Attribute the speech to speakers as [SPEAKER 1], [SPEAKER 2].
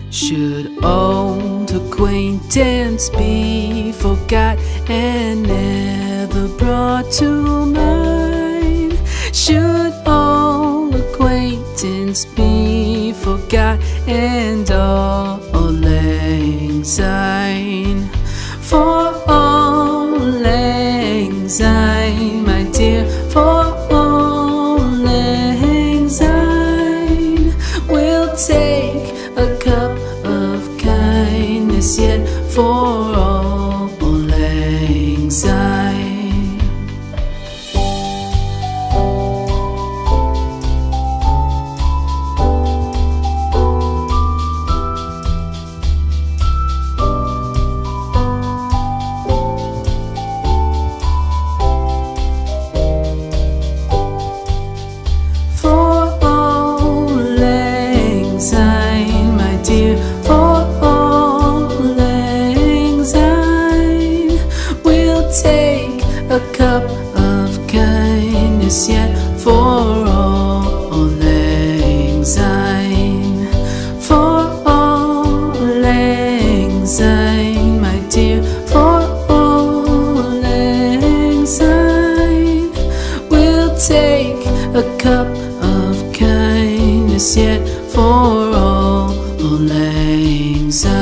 [SPEAKER 1] Should old acquaintance be forgot and never brought to mind? Should old acquaintance be forgot and Auld Lang Syne? For Auld Lang Syne, my dear, for Auld Lang Syne, we'll take a cup of kindness yet for Auld Lang Syne. A cup of kindness yet for Auld Lang Syne. For Auld Lang Syne, my dear, for Auld Lang Syne, we'll take a cup of kindness yet for Auld Lang Syne.